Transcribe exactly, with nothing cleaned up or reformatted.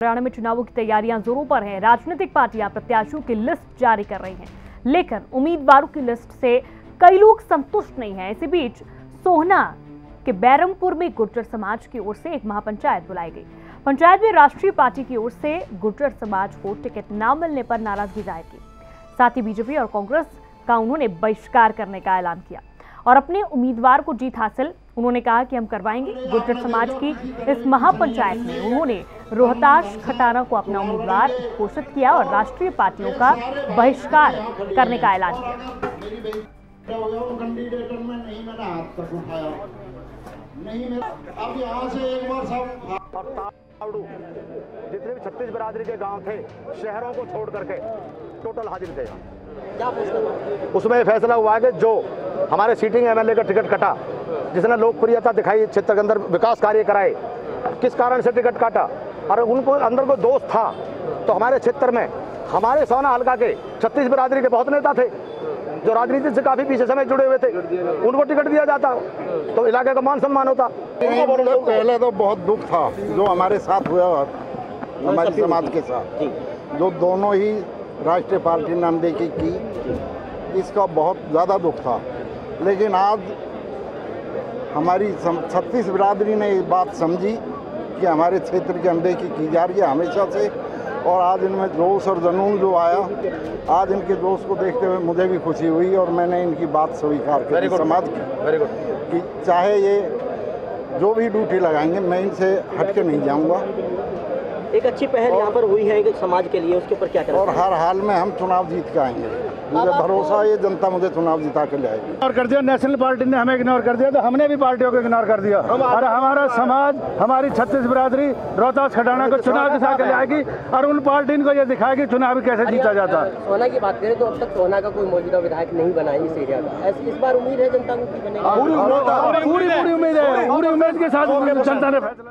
हरियाणा में चुनावों की तैयारियां जोरों पर हैं। राजनीतिक पार्टियां प्रत्याशियों की लिस्ट जारी कर रही हैं, लेकिन उम्मीदवारों की लिस्ट से कई लोग संतुष्ट नहीं हैं। इसी बीच सोहना के बैरमपुर में गुर्जर समाज की ओर से एक महापंचायत बुलाई गई। पंचायत में राष्ट्रीय पार्टी की ओर से गुर्जर समाज को टिकट न मिलने पर नाराजगी जाहिर की। साथ ही बीजेपी और कांग्रेस का उन्होंने बहिष्कार करने का ऐलान किया और अपने उम्मीदवार को जीत हासिल उन्होंने कहा कि हम करवाएंगे। गुर्जर समाज की इस महापंचायत में उन्होंने रोहताश खटाना को अपना उम्मीदवार घोषित किया और राष्ट्रीय पार्टियों का बहिष्कार करने का ऐलान किया। अब यहाँ से एक बार सब जितने भी छत्तीस बिरादरी के गांव थे, शहरों को छोड़ करके टोटल हाजिर थे। क्या उसमें फैसला हुआ है कि जो हमारे सीटिंग एमएलए का टिकट कटा, जिसने लोकप्रियता दिखाई, क्षेत्र के अंदर विकास कार्य कराए, किस कारण से टिकट काटा और उनको अंदर को दोष था, तो हमारे क्षेत्र में हमारे सोहना हल्का के छत्तीस बिरादरी के बहुत नेता थे जो राजनीति से काफी पीछे समय जुड़े हुए थे, उनको टिकट दिया जाता तो इलाके का मान सम्मान होता। पहले तो बहुत दुख था जो हमारे साथ हुआ हमारे समाज के साथ, जो दोनों ही राष्ट्रीय पार्टी ने अनदेखी की, इसका बहुत ज़्यादा दुख था। लेकिन आज हमारी छत्तीस बिरादरी ने ये बात समझी कि हमारे क्षेत्र की अनदेखी की जा रही है हमेशा से, और आज इनमें जोश और जुनून जो आया, आज इनके जोश को देखते हुए मुझे भी खुशी हुई और मैंने इनकी बात स्वीकार की समाज की कि चाहे ये जो भी ड्यूटी लगाएंगे मैं इनसे हटके नहीं जाऊंगा। एक अच्छी पहल यहाँ पर हुई है समाज के लिए, उसके ऊपर क्या करें? और हर हाल में हम चुनाव जीत के आएंगे, मुझे भरोसा है ये जनता मुझे चुनाव जिता के लाएगी। इग्नोर कर दिया, नेशनल पार्टी ने हमें इग्नोर कर दिया तो हमने भी पार्टियों को इग्नोर कर दिया और हमारा समाज, हमारी छत्तीस बिरादरी रोहतास खटाना को चुनाव जिता के लाएगी और उन पार्टी को ये दिखाएगी चुनाव कैसे जीता जाता है। सोहना की बात करें तो अब तक सोहना का कोई मौजूदा विधायक नहीं बना है इस एरिया का, इस बार उम्मीद है जनता को पूरी पूरी उम्मीद है, पूरी उम्मीद के साथ जनता ने फैसला